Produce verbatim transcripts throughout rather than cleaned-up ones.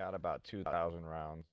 Got about two thousand rounds.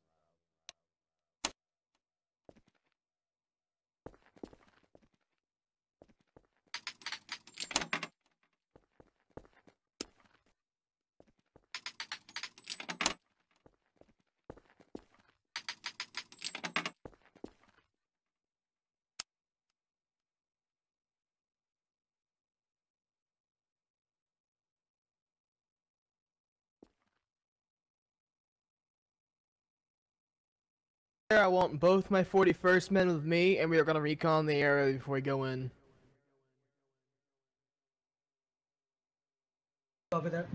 I want both my forty-first men with me, and we are going to recon the area before we go in. Copy that.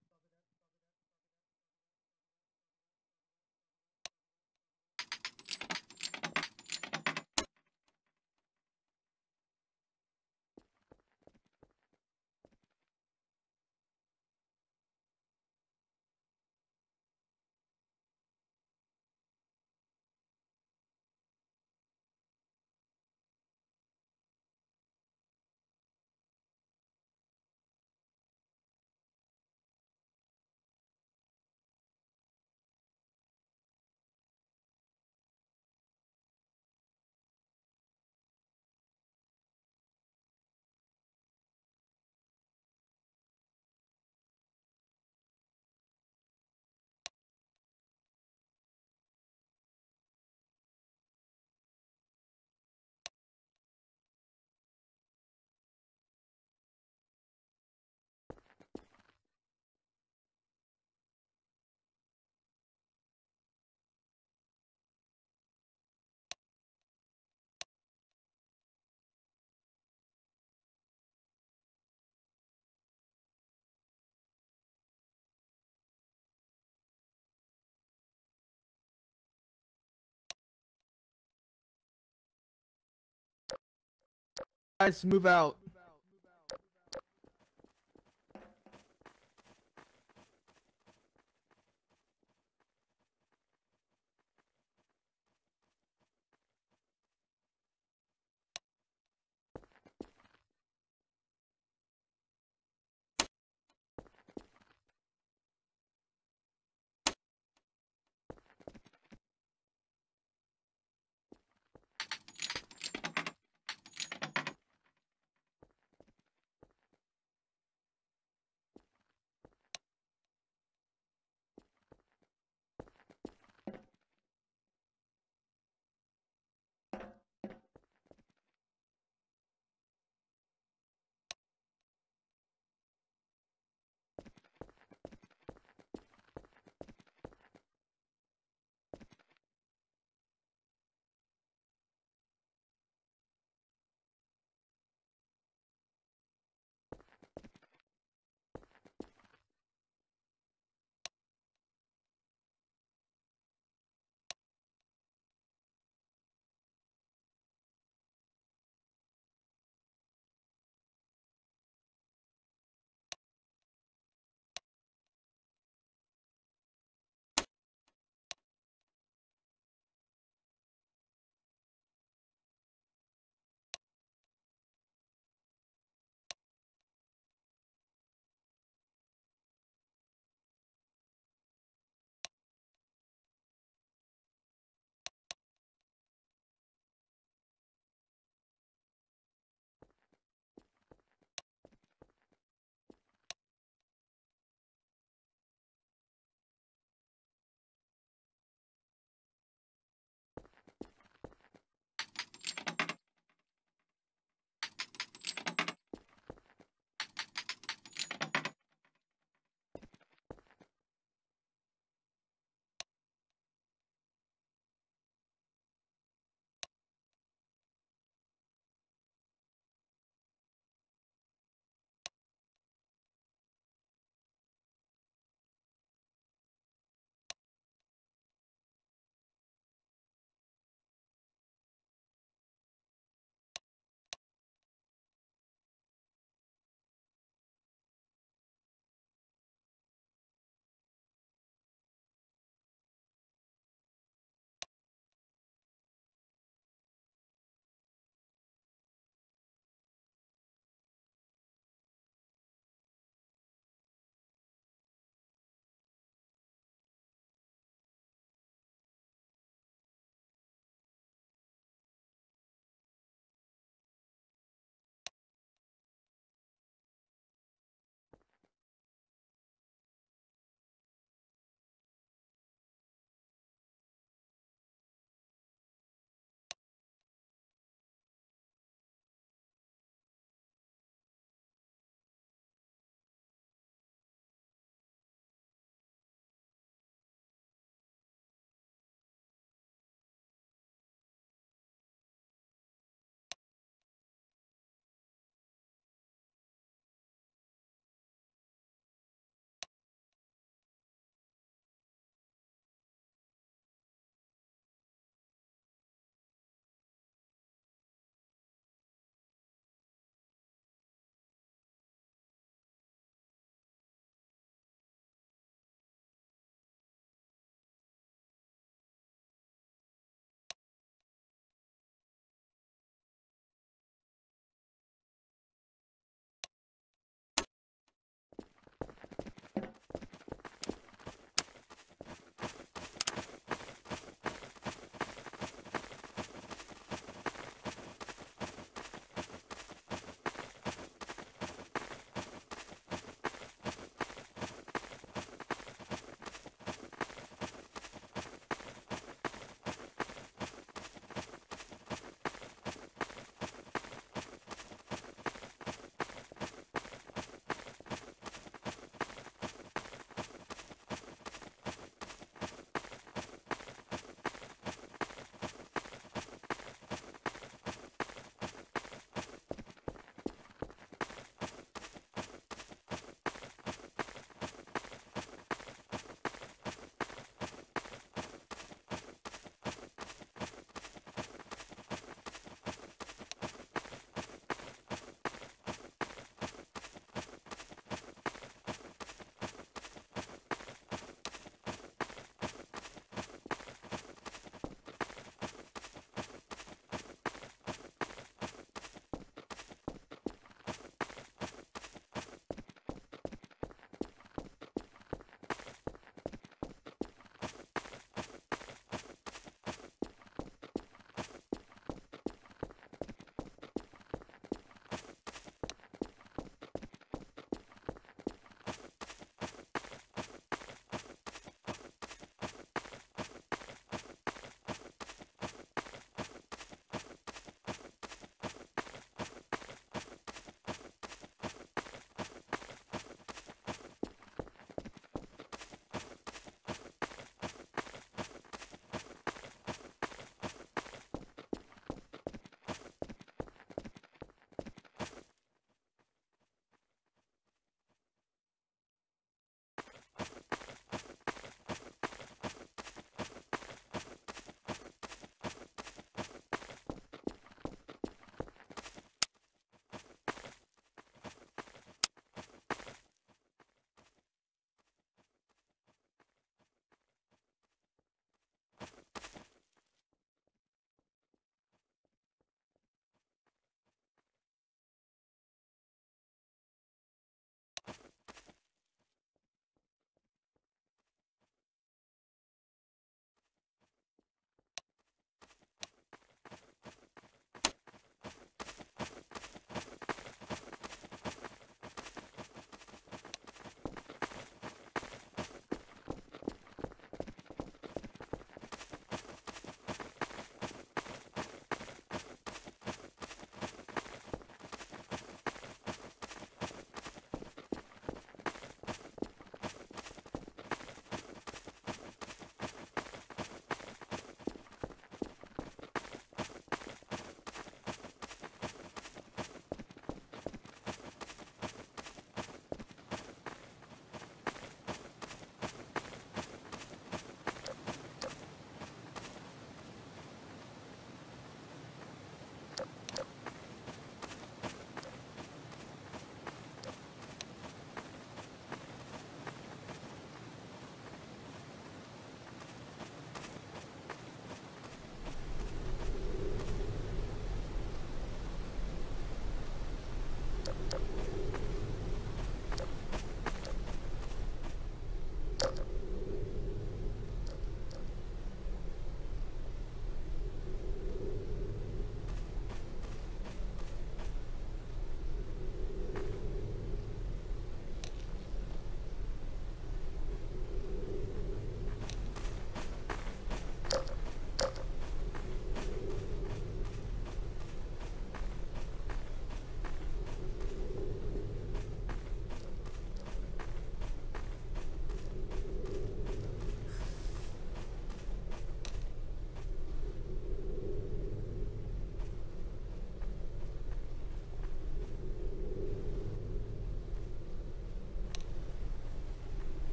Guys, move out.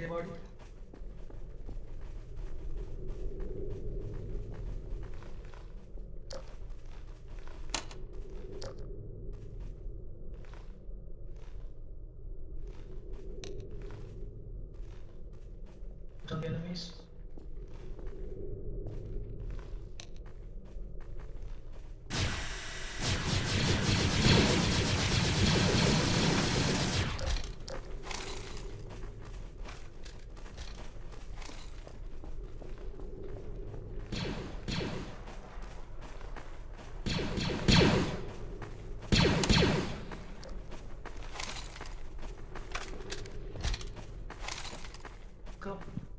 Marty. On the enemies. Go.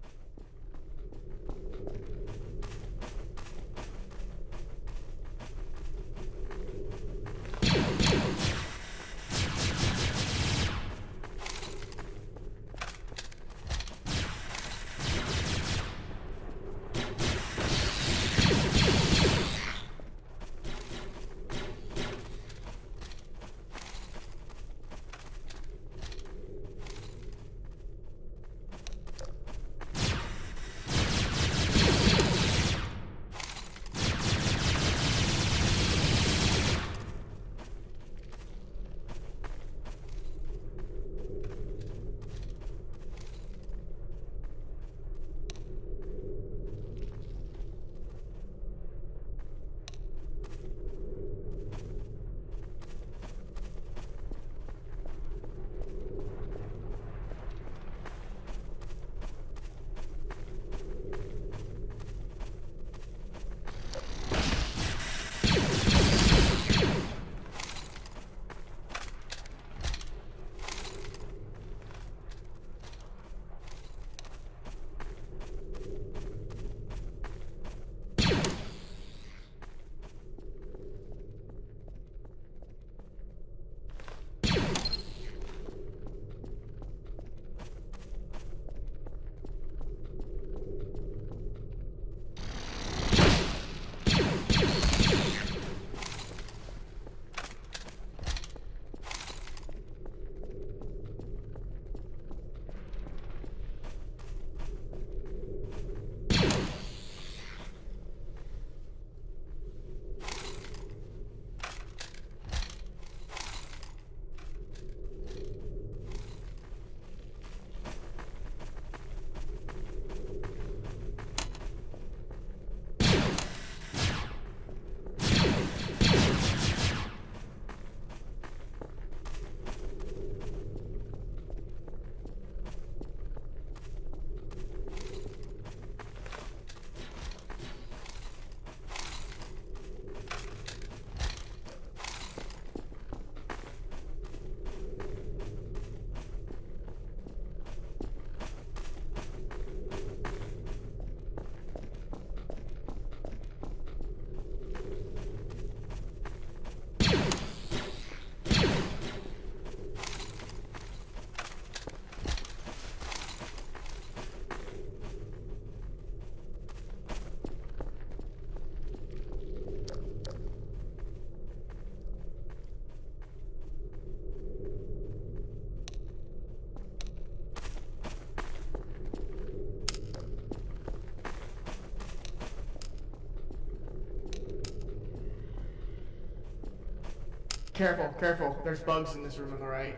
Careful, careful. There's bugs in this room on the right.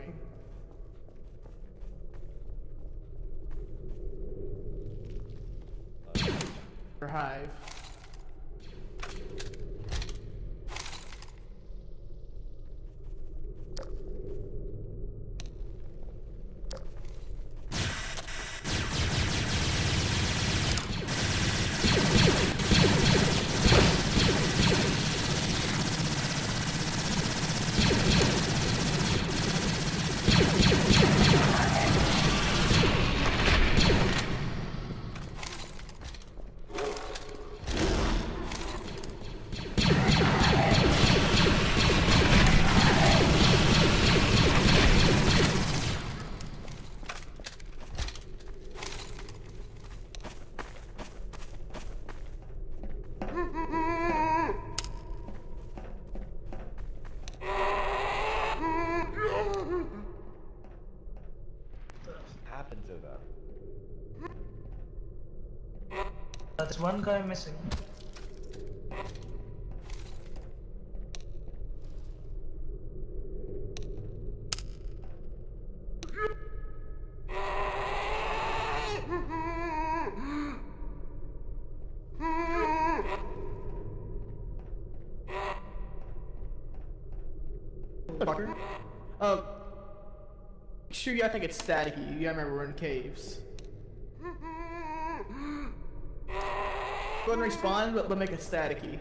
Or hive. There's one guy missing. Fucker. Um, sure, yeah, I think it's staticky. You gotta remember we're in caves. Go ahead and respawn, but, but make it staticky.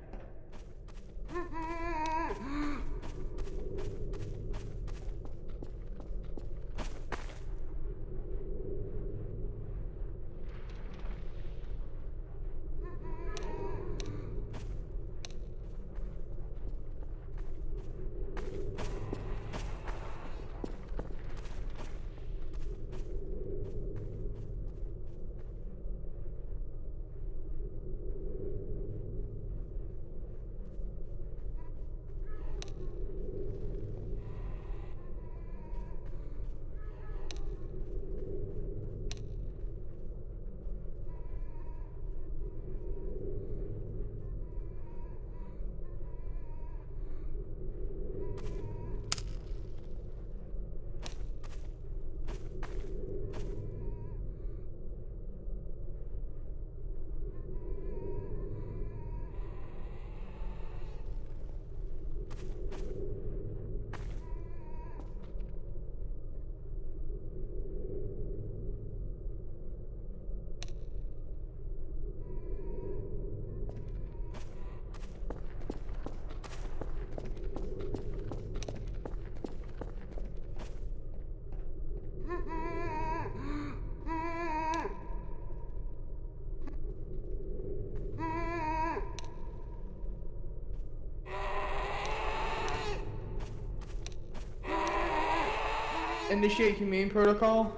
Initiate humane protocol.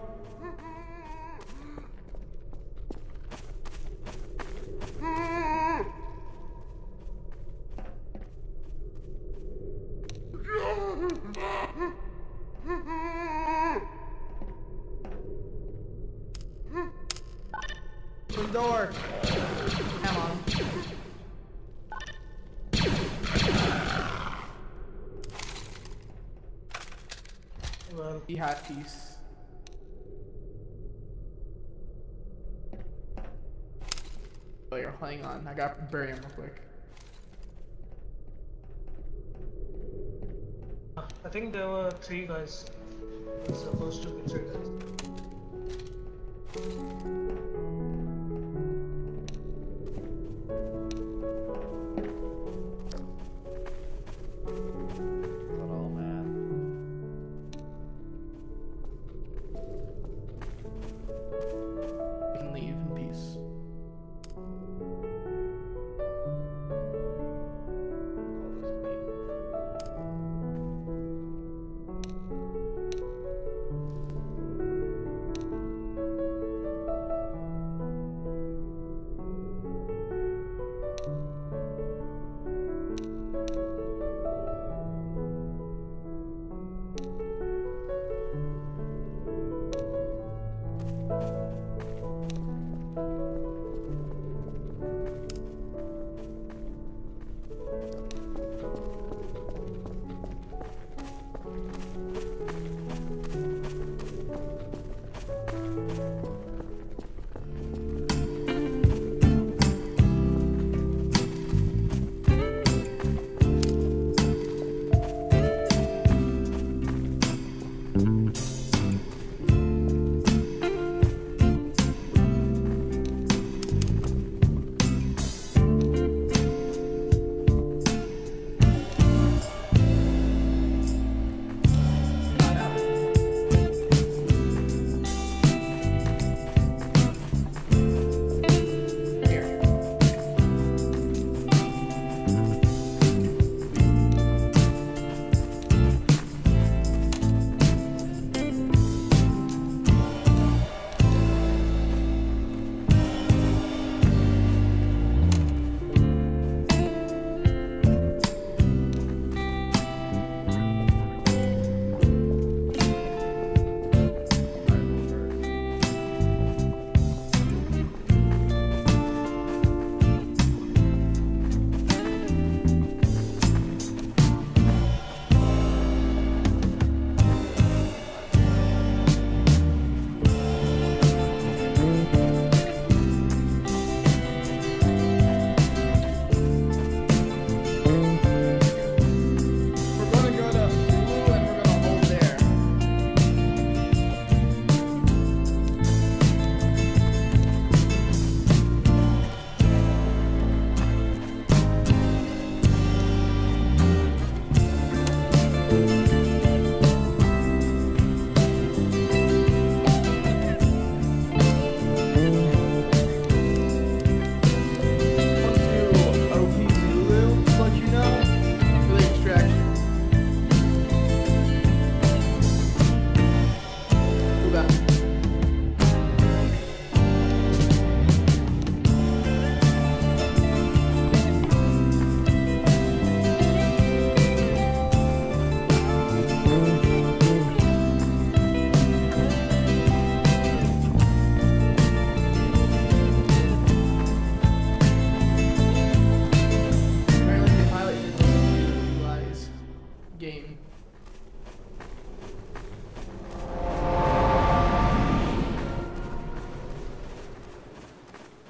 The door. Come on. Well, He had peace. Oh, you're hang on. I gotta bury him real quick. I think there were three guys. It's supposed to be three guys. Oh man. You can leave in peace. Oh, this is me.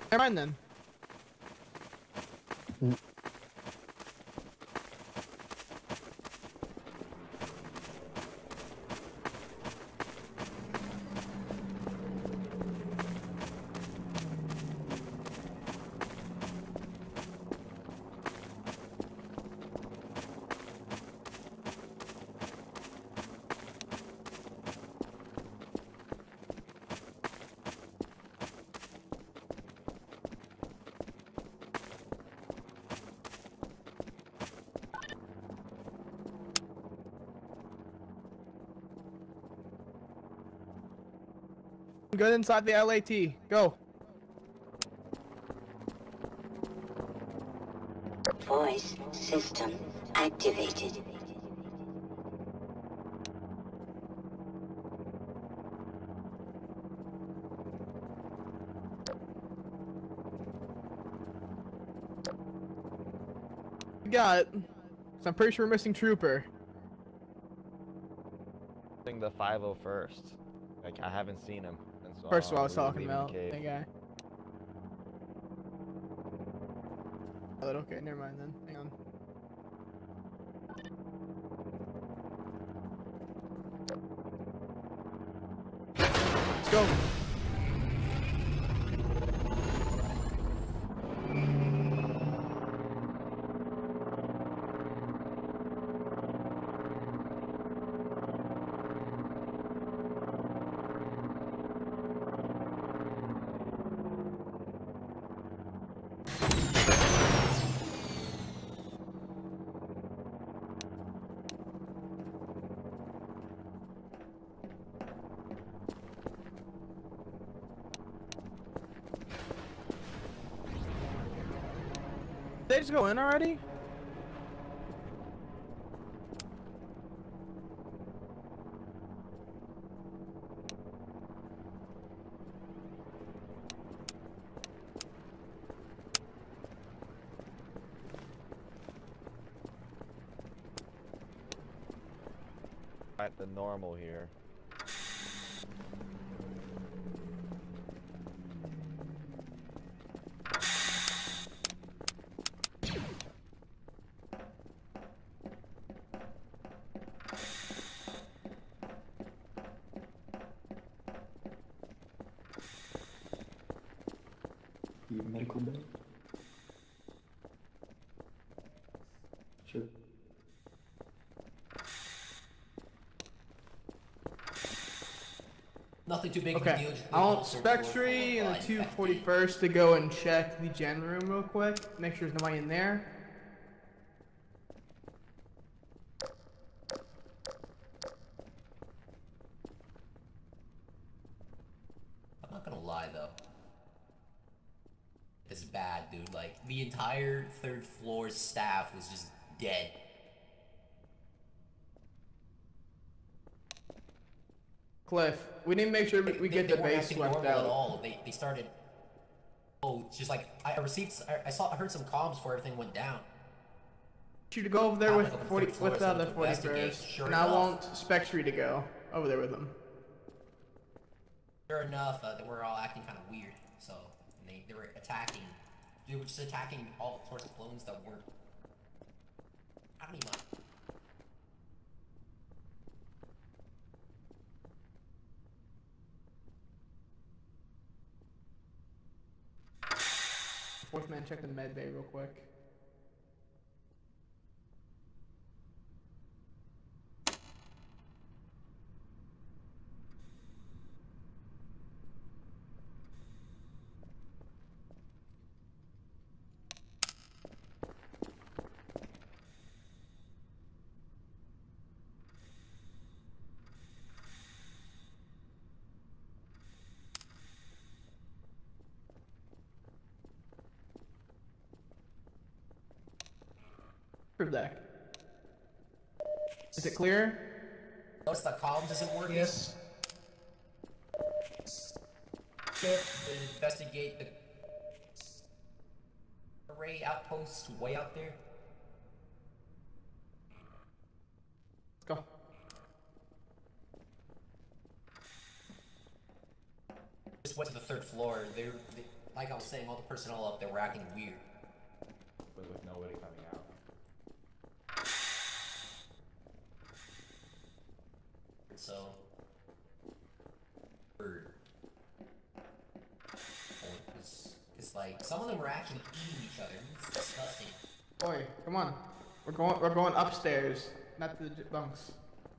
Never mind then. Good inside the L A T. Go. Voice system activated. We got it. So I'm pretty sure we're missing Trooper. I think the five oh first. Like, I haven't seen him. And so First of all, I was we were talking leaving the about cave. that guy. Oh, okay, never mind then. Hang on. Let's go. Did they just go in already? At the normal here. You have medical bay? Sure. Nothing too big of a Okay. deal. Just I want a third floor full Spectre of, and uh, the two infected. forty-first to go and check the gen room real quick. Make sure there's nobody in there. I'm not gonna lie though. It's bad, dude. Like, the entire third floor staff was just dead. Cliff, we need to make sure we, we They- get they the weren't base acting swept normal at out. all. They they started. Oh, it's just like I I received. I, I saw. I heard some comms before everything went down. You to go over there I'm with gonna go to the forty third floor, with so uh, I'm the to investigate. forty-first, Sure and I enough. want Spectre to go over there with them. Sure enough, uh, they were all acting kind of weird. So and they they were attacking. They were just attacking all sorts of clones that weren't. I don't even. Fourth man, check the med bay real quick. Prove that. Is it clear? Notice the comms isn't working. Yes. Check and investigate the array outpost way out there. Let's go. Just went to the third floor. They, they like I was saying, all the personnel up there were acting weird. With, with nobody coming out. So, bird. It's, it's like some of them were actually eating each other. It's disgusting. Boy, come on. We're going. We're going upstairs, not to the j- bunks.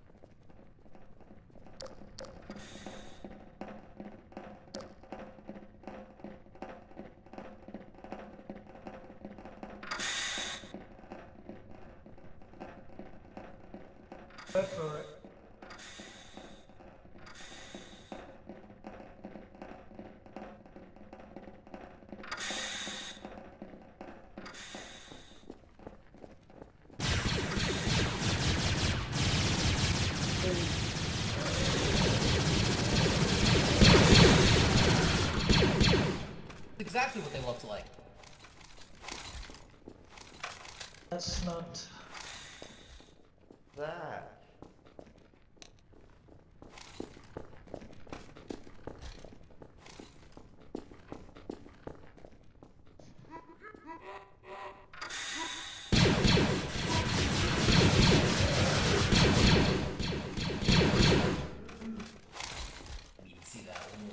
Wait for it. Exactly what they looked like. That's not. That. You can see that one.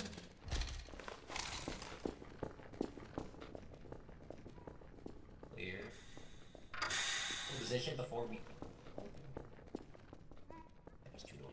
Clear. Position before we. That was too low.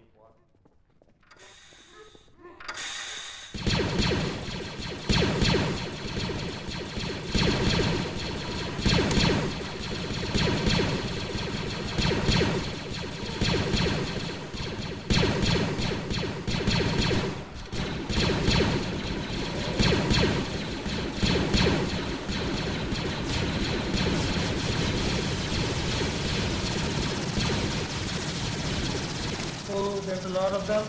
Oh, there's a lot of them.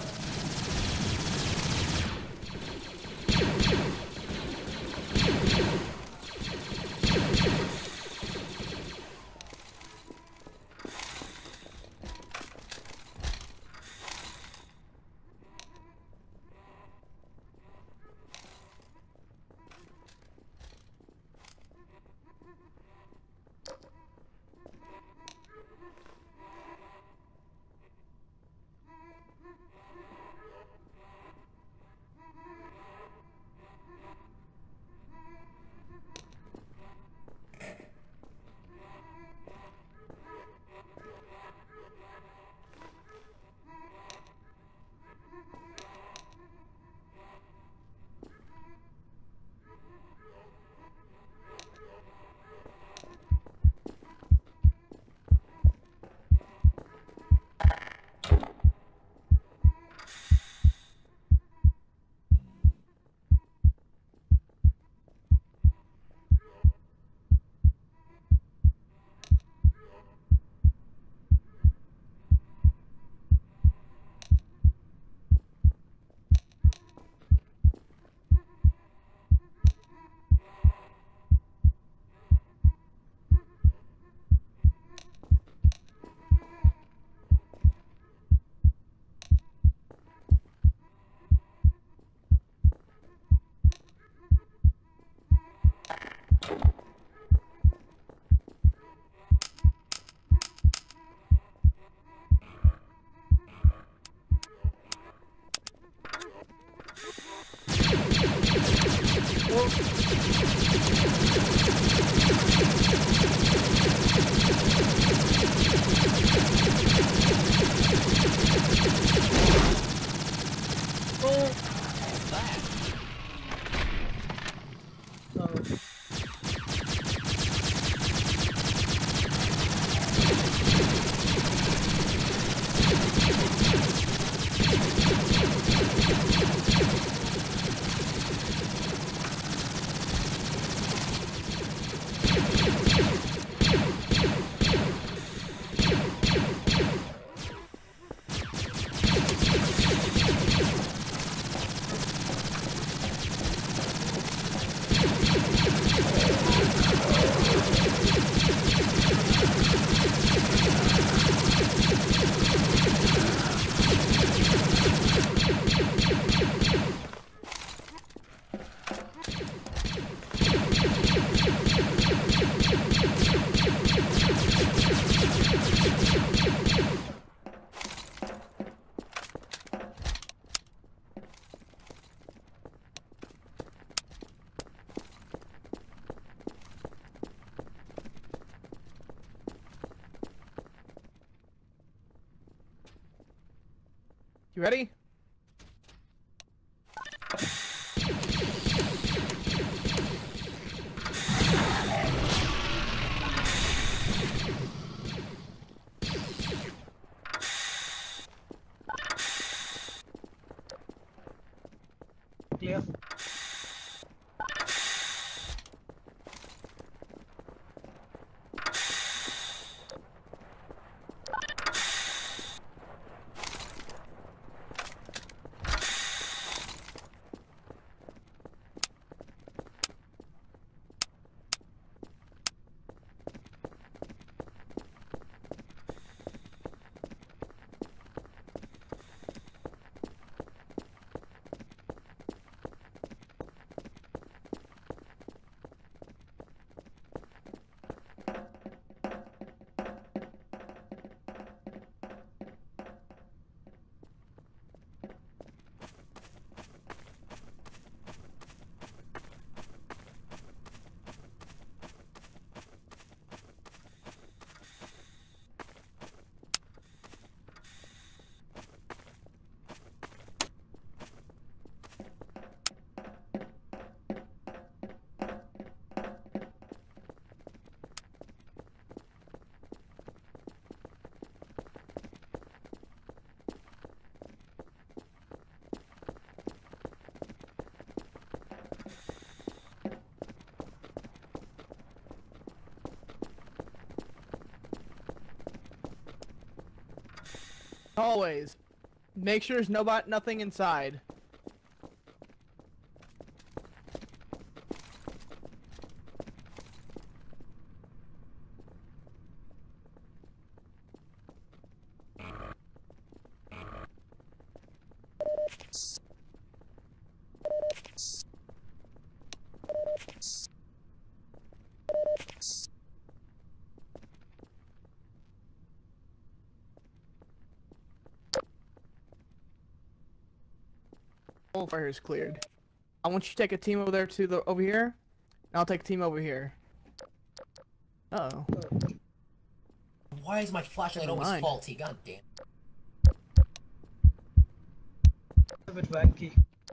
You ready? Clear. Always. Make sure there's no nothing inside. All fire is cleared. I want you to take a team over there to the over here, and I'll take a team over here. Uh oh. Why is my flashlight Never always mind. faulty? God damn. A bit wanky.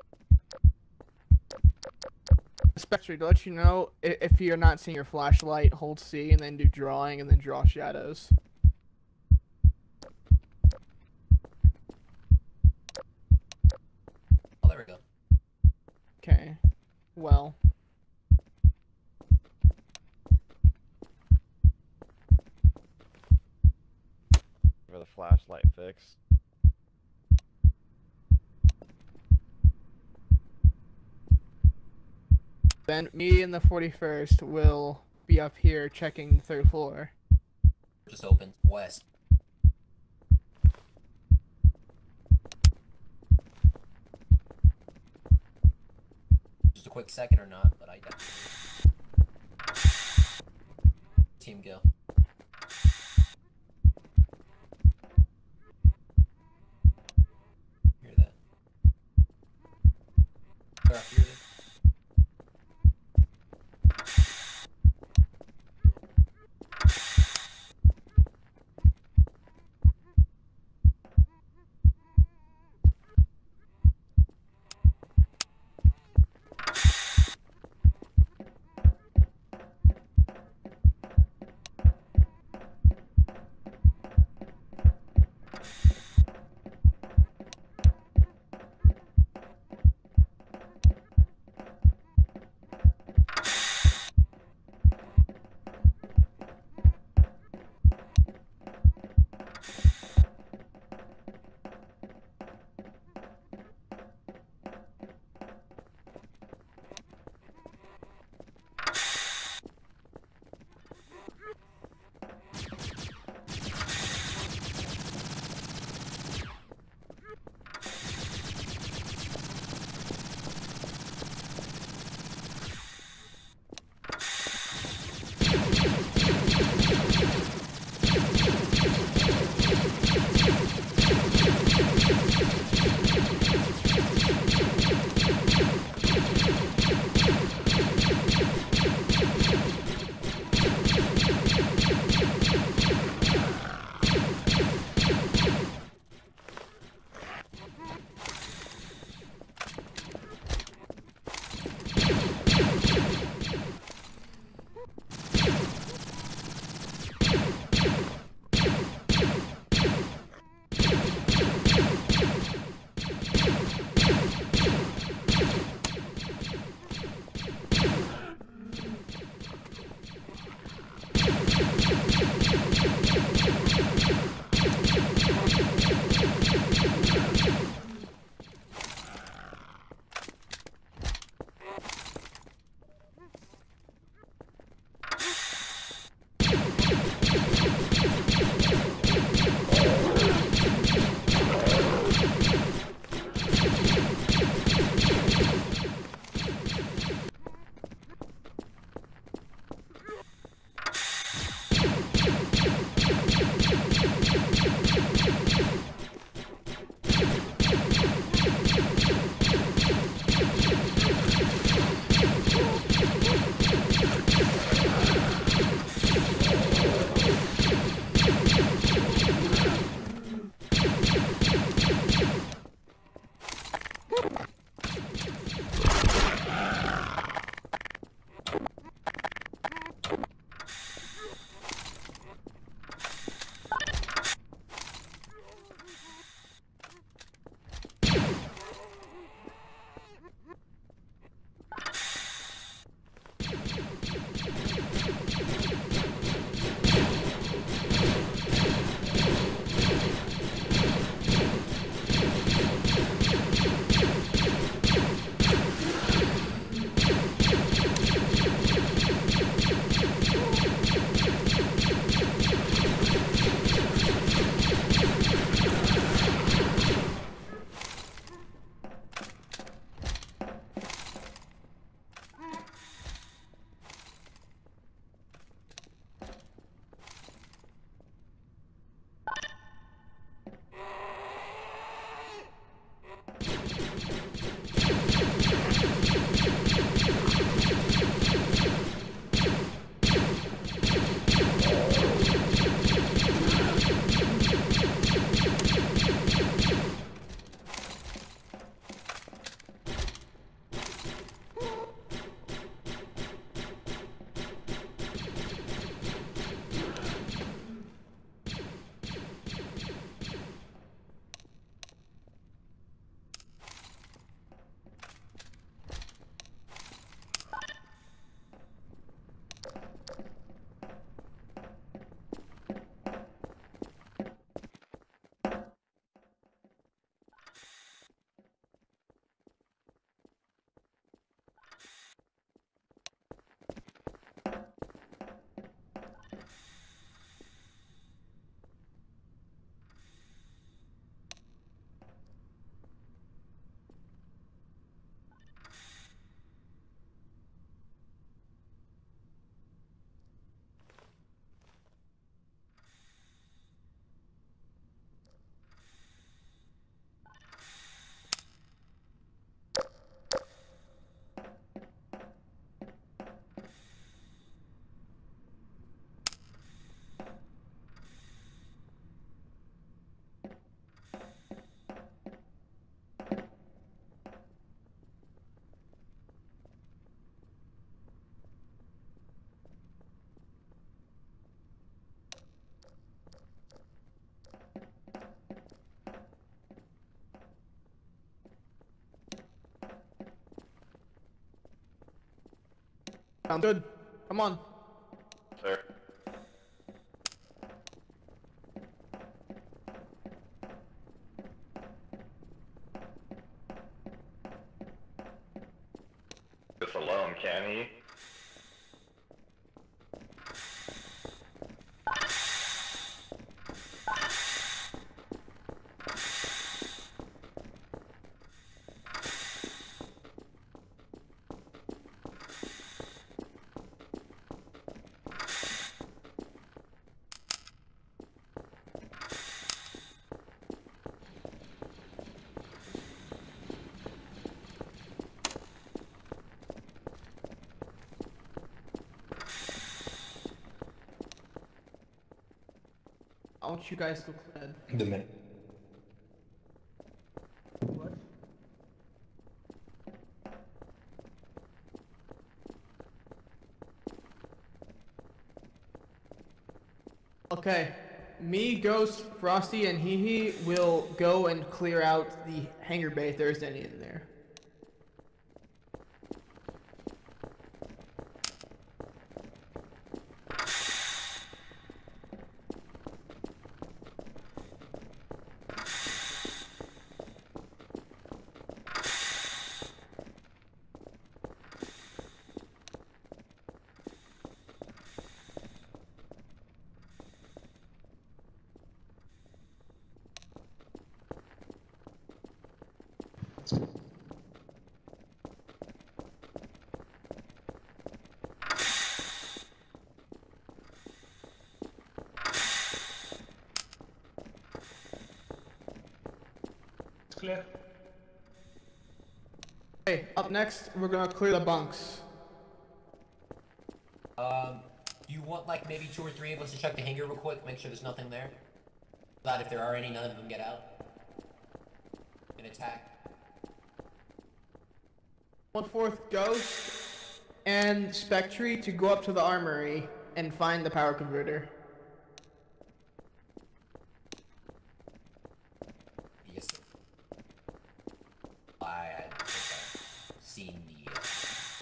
Spectre, to let you know, i- if you're not seeing your flashlight, hold C and then do drawing and then draw shadows. Oh, there we go. Okay. Well. For the flashlight fix. Then me and the forty-first will be up here checking the third floor. Just opened. West. Just a quick second or not, but I definitely. Team go. Hear that? Clear up here, then. Sounds good. Come on. Sir. This alone, can he? I want you guys to clear. The minute. What? Okay. Me, Ghost, Frosty, and Hee Hee will go and clear out the hangar bay if there's any in there. It's clear. Okay, up next, we're gonna clear the bunks. Um, do you want like maybe two or three of us to check the hangar real quick, make sure there's nothing there? So that if there are any, none of them get out and attack. One fourth Ghost and Spectre to go up to the armory and find the power converter. Yes, sir. I had I've seen the uh,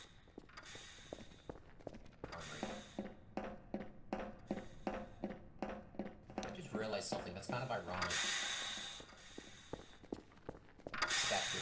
armory. I just realized something that's kind of ironic. Spectre.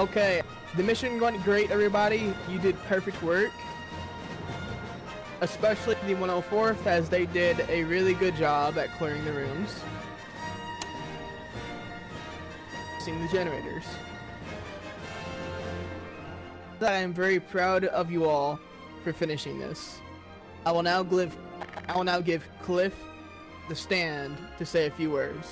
Okay, the mission went great, everybody. You did perfect work. Especially the one oh fourth, as they did a really good job at clearing the rooms. Seeing the generators. I am very proud of you all for finishing this. I will now give, I will now give Cliff the stand to say a few words.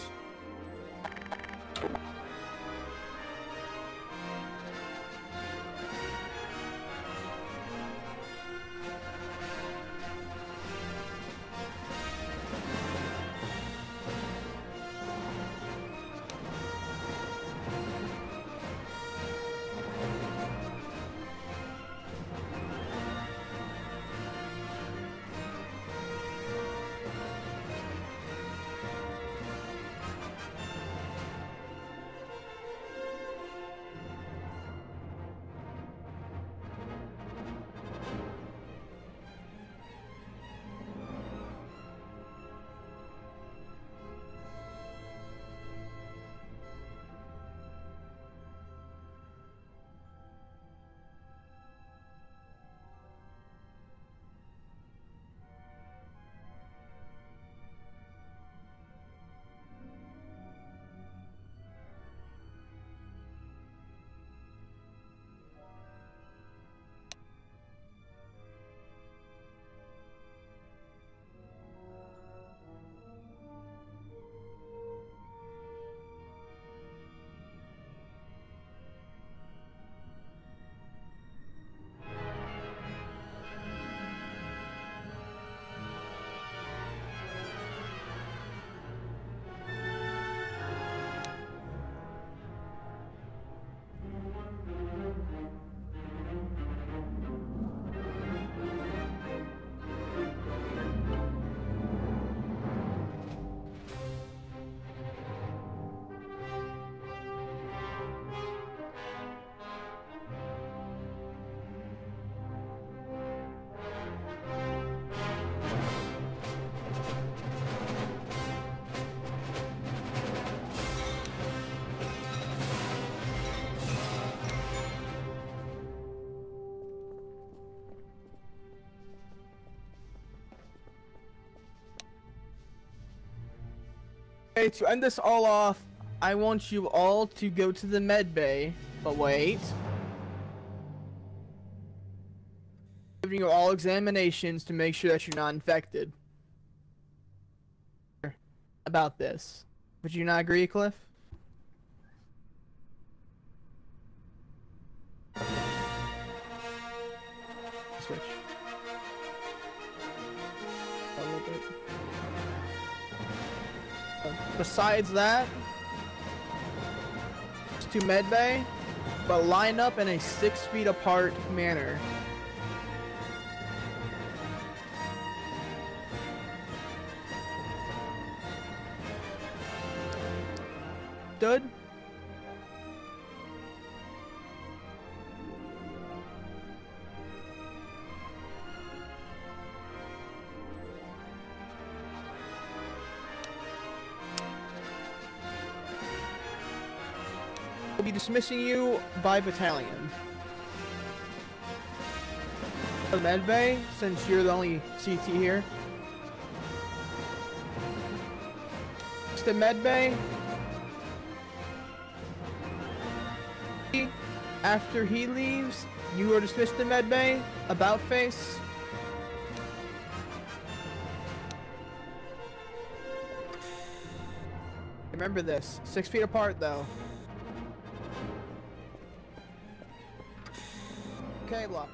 Okay, to end this all off, I want you all to go to the med bay, but wait. Giving you all examinations to make sure that you're not infected. About this. Would you not agree, Cliff? Switch. A little bit. Besides that, it's to medbay, but line up in a six feet apart manner. Stood. We'll be dismissing you by battalion. The medbay, since you're the only C T here. It's the medbay. After he leaves, you are dismissed to medbay. About face. Remember this. Six feet apart, though. Okay, block.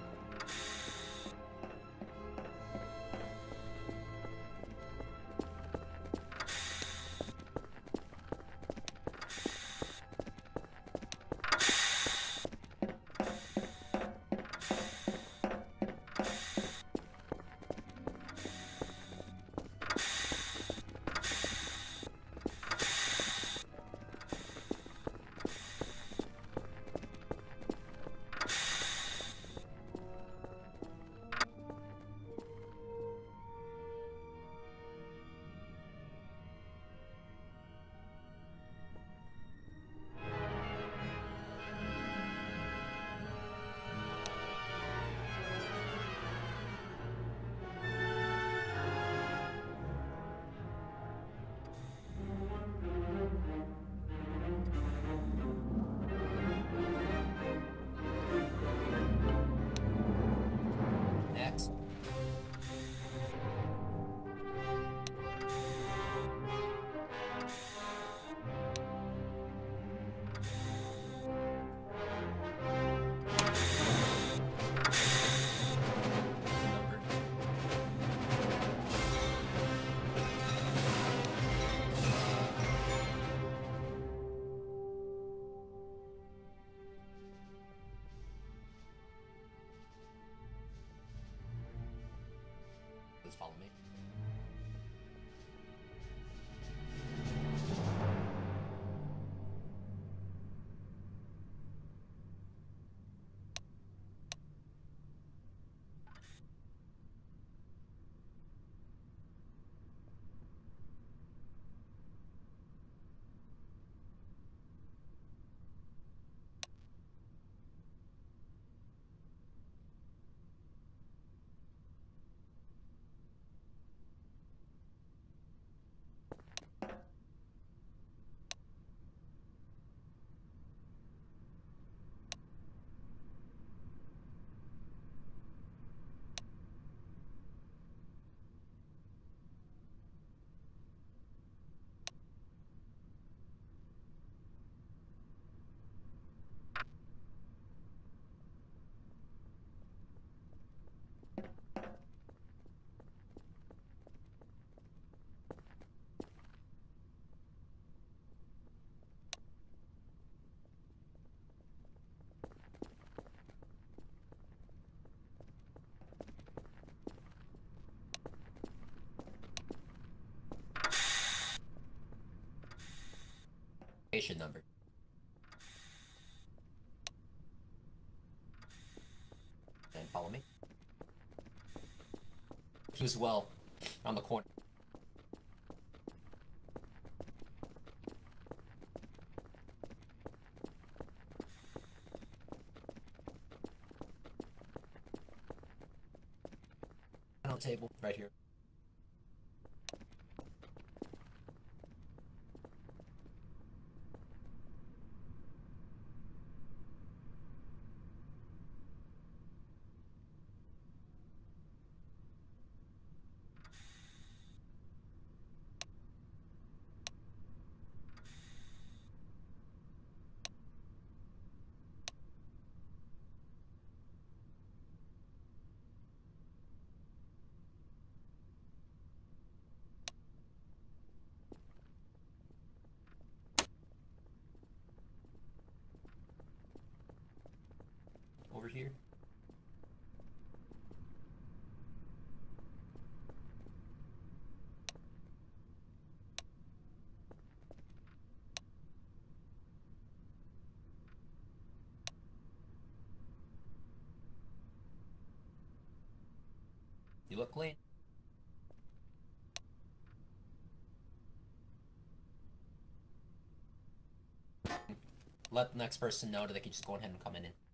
X. Number. Please follow me. Station number. And follow me. Use well on the corner. On the table right here. Over here. You look clean. Let the next person know that they can just go ahead and come in.